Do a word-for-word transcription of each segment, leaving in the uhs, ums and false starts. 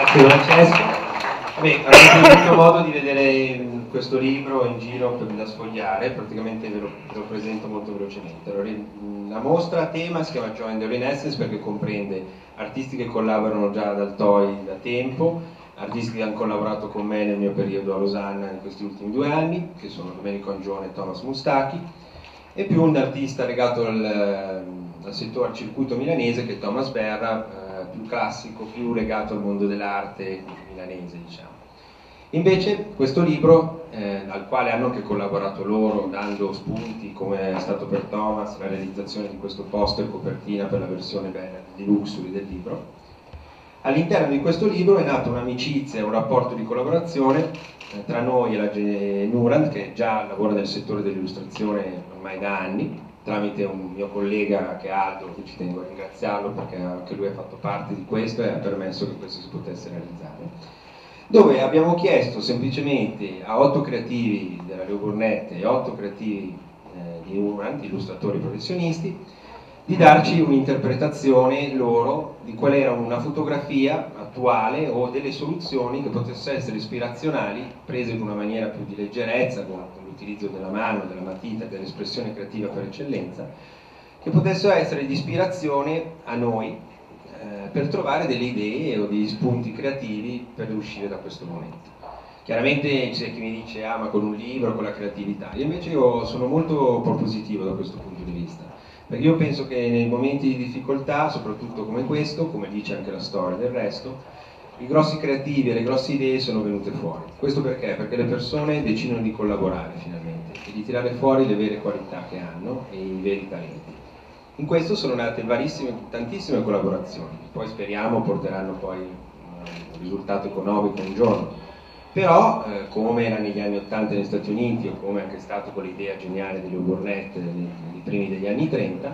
Grazie Francesco. Beh, avete avuto modo di vedere questo libro in giro per, da sfogliare, praticamente ve lo, ve lo presento molto velocemente. Allora, la mostra a tema si chiama Join the Renaissance perché comprende artisti che collaborano già ad Altoy da tempo, artisti che hanno collaborato con me nel mio periodo a Losanna in questi ultimi due anni, che sono Domenico Angione e Thomas Mustachi, e più un artista legato al, al settore, al circuito milanese, che è Thomas Berra, eh, più classico, più legato al mondo dell'arte milanese, diciamo. Invece questo libro, eh, al quale hanno anche collaborato loro, dando spunti, come è stato per Thomas, la realizzazione di questo poster copertina per la versione di luxury del libro, all'interno di questo libro è nata un'amicizia, un rapporto di collaborazione eh, tra noi e la Nurand, che già lavora nel settore dell'illustrazione ormai da anni, tramite un mio collega che è Aldo, che ci tengo a ringraziarlo perché anche lui ha fatto parte di questo e ha permesso che questo si potesse realizzare, dove abbiamo chiesto semplicemente a otto creativi della Leo Burnett e otto creativi eh, di Nurand, illustratori professionisti, di darci un'interpretazione loro di qual era una fotografia attuale o delle soluzioni che potessero essere ispirazionali, prese in una maniera più di leggerezza, con l'utilizzo della mano, della matita, dell'espressione creativa per eccellenza, che potessero essere di ispirazione a noi eh, per trovare delle idee o degli spunti creativi per uscire da questo momento. Chiaramente c'è chi mi dice ah ma con un libro, con la creatività, io invece io sono molto propositivo da questo punto di vista. Perché io penso che nei momenti di difficoltà, soprattutto come questo, come dice anche la storia del resto, i grossi creativi e le grosse idee sono venute fuori. Questo perché? Perché le persone decidono di collaborare finalmente e di tirare fuori le vere qualità che hanno e i veri talenti. In questo sono nate varissime, tantissime collaborazioni, poi speriamo porteranno poi un risultato economico un giorno. Però, eh, come era negli anni ottanta negli Stati Uniti o come anche stato con l'idea geniale di Leo Burnett nei, nei primi degli anni trenta,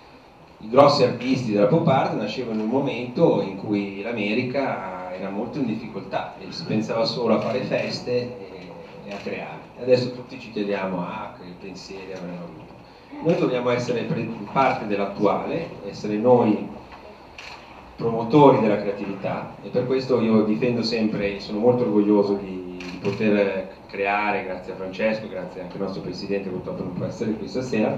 i grossi artisti della pop art nascevano in un momento in cui l'America era molto in difficoltà e si pensava solo a fare feste e, e a creare. E adesso tutti ci chiediamo ah, che pensieri avranno avuto. Noi dobbiamo essere parte dell'attuale, essere noi promotori della creatività, e per questo io difendo sempre, sono molto orgoglioso di, di poter creare, grazie a Francesco, grazie anche al nostro presidente, purtroppo non può essere qui stasera,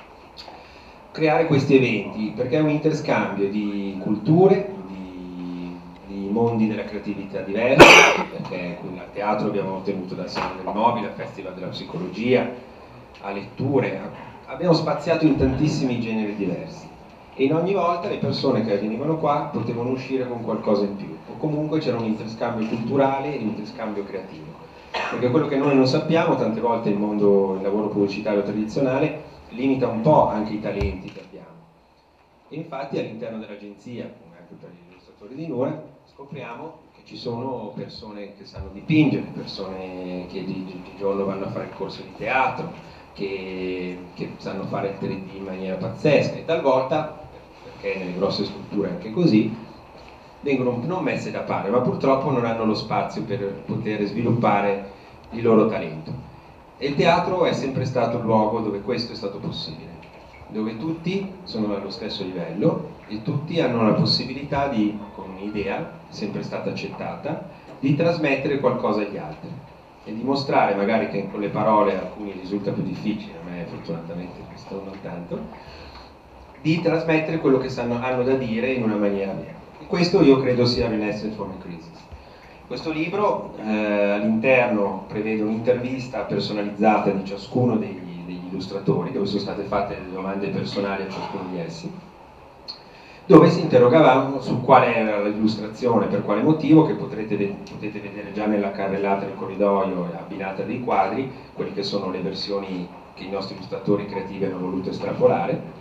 creare questi eventi, perché è un interscambio di culture, di, di mondi della creatività diversi, perché qui al teatro abbiamo ottenuto dal Salone del Mobile, al Festival della Psicologia, a letture, abbiamo spaziato in tantissimi generi diversi. E in ogni volta le persone che venivano qua potevano uscire con qualcosa in più, o comunque c'era un interscambio culturale e un interscambio creativo, perché quello che noi non sappiamo, tante volte il mondo, il lavoro pubblicitario tradizionale limita un po' anche i talenti che abbiamo, e infatti all'interno dell'agenzia, come anche per gli illustratori di Nurand, scopriamo che ci sono persone che sanno dipingere, persone che di, di giorno vanno a fare il corso di teatro, che, che sanno fare il tre D in maniera pazzesca, e talvolta, perché nelle grosse strutture anche così, vengono non messe da pari, ma purtroppo non hanno lo spazio per poter sviluppare il loro talento. E il teatro è sempre stato il luogo dove questo è stato possibile, dove tutti sono allo stesso livello e tutti hanno la possibilità di, con un'idea, sempre stata accettata, di trasmettere qualcosa agli altri e dimostrare, magari che con le parole a alcuni risulta più difficile, a me fortunatamente questo non tanto, di trasmettere quello che sanno, hanno da dire in una maniera vera. E questo io credo sia Renaissance from a Crisis. Questo libro eh, all'interno prevede un'intervista personalizzata di ciascuno degli, degli illustratori, dove sono state fatte delle domande personali a ciascuno di essi, dove si interrogavamo su quale era l'illustrazione, per quale motivo, che potrete, potete vedere già nella carrellata del corridoio abbinata dei quadri, quelle che sono le versioni che i nostri illustratori creativi hanno voluto estrapolare.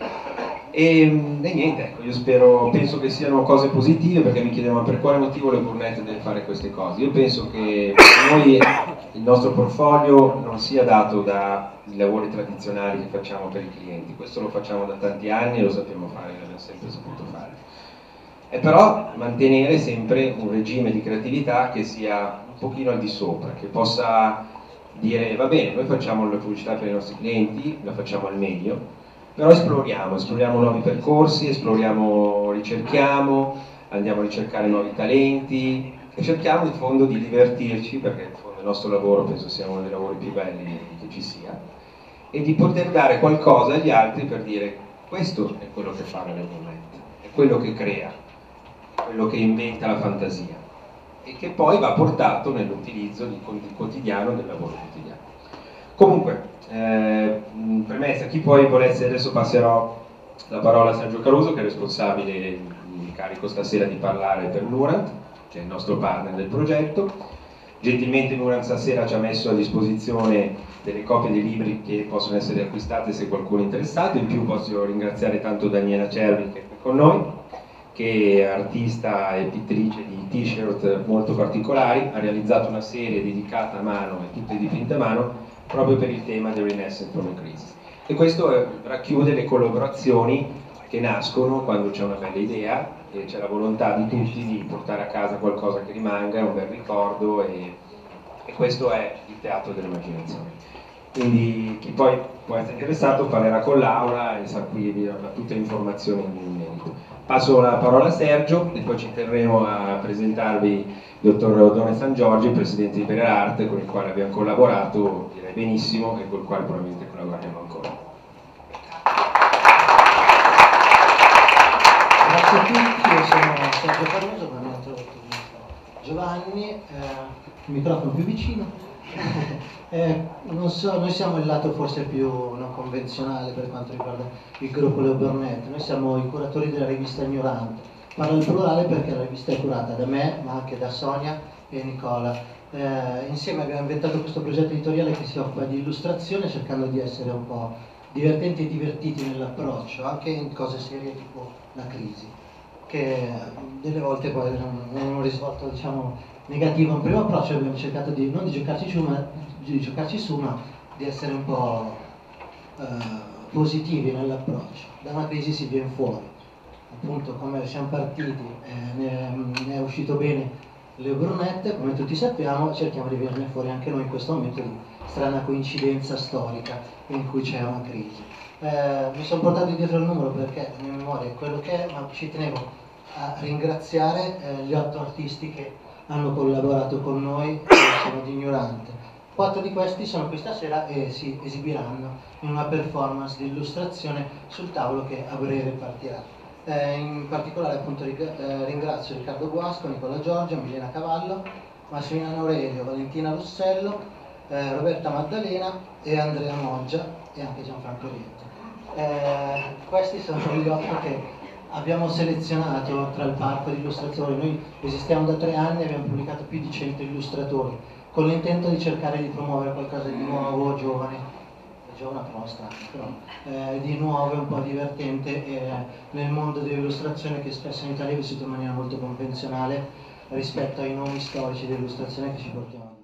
E, e niente, ecco, io spero, penso che siano cose positive, perché mi chiedevano per quale motivo le Burnett deve fare queste cose. Io penso che noi, il nostro portfolio non sia dato dai lavori tradizionali che facciamo per i clienti, questo lo facciamo da tanti anni e lo sappiamo fare, l'abbiamo sempre saputo fare. E però mantenere sempre un regime di creatività che sia un pochino al di sopra, che possa dire va bene, noi facciamo la pubblicità per i nostri clienti, la facciamo al meglio, però esploriamo, esploriamo nuovi percorsi, esploriamo, ricerchiamo, andiamo a ricercare nuovi talenti e cerchiamo in fondo di divertirci, perché in fondo il nostro lavoro penso sia uno dei lavori più belli che ci sia, e di poter dare qualcosa agli altri per dire questo è quello che fa l'Euronet, è quello che crea, è quello che inventa la fantasia e che poi va portato nell'utilizzo quotidiano del lavoro quotidiano. Comunque, eh, premessa, chi poi volesse, adesso passerò la parola a Sergio Caruso, che è responsabile, mi carico stasera di parlare per Nurant, che è il nostro partner del progetto. Gentilmente Nurant stasera ci ha messo a disposizione delle copie dei libri che possono essere acquistate se qualcuno è interessato. In più posso ringraziare tanto Daniela Cervi che è qui con noi, che è artista e pittrice di t-shirt molto particolari, ha realizzato una serie dedicata a mano e tutte dipinte a mano proprio per il tema del Renaissance from a Crisis. E questo eh, racchiude le collaborazioni che nascono quando c'è una bella idea e c'è la volontà di tutti di portare a casa qualcosa che rimanga, un bel ricordo, e, e questo è il teatro dell'immaginazione. Quindi chi poi può essere interessato parlerà con Laura e sa qui avrà tutte le informazioni in merito. Passo la parola a Sergio e poi ci terremo a presentarvi il dottor Oddone San Giorgi, presidente di Berarart, con il quale abbiamo collaborato, direi benissimo, e con il quale probabilmente collaboreremo ancora. Grazie a tutti, io sono Sergio Caruso, come mi ha introdotto Giovanni, eh, il microfono più vicino. eh, non so, noi siamo il lato forse più non convenzionale per quanto riguarda il gruppo Leobornet. Noi siamo i curatori della rivista Ignorante. Parlo in plurale perché la rivista è curata da me, ma anche da Sonia e Nicola. Eh, insieme abbiamo inventato questo progetto editoriale che si occupa di illustrazione, cercando di essere un po' divertenti e divertiti nell'approccio, anche in cose serie tipo la crisi, che delle volte poi hanno un risvolto, diciamo, negativo. Un primo approccio abbiamo cercato di non di giocarci su, ma di giocarci su, ma di essere un po' eh, positivi nell'approccio. Da una crisi si viene fuori, appunto come siamo partiti, eh, ne, ne è uscito bene le Brunette, come tutti sappiamo, cerchiamo di venirne fuori anche noi in questo momento di strana coincidenza storica in cui c'è una crisi. Eh, mi sono portato dietro il numero perché la mia memoria è quello che è, ma ci tenevo a ringraziare eh, gli otto artisti che hanno collaborato con noi, che sono di Ignorante. Quattro di questi sono qui stasera e si esibiranno in una performance di illustrazione sul tavolo che a breve partirà. Eh, in particolare appunto eh, ringrazio Riccardo Guasco, Nicola Giorgio, Milena Cavallo, Massimiliano Aurelio, Valentina Rossello, eh, Roberta Maddalena e Andrea Moggia e anche Gianfranco Rietto. Eh, questi sono gli otto che abbiamo selezionato tra il parco di illustratori. Noi esistiamo da tre anni e abbiamo pubblicato più di cento illustratori, con l'intento di cercare di promuovere qualcosa di nuovo, giovane, giovane però strano, però eh, di nuovo e un po' divertente eh, nel mondo dell'illustrazione, che spesso in Italia è vissuto in maniera molto convenzionale rispetto ai nomi storici dell'illustrazione che ci portiamo.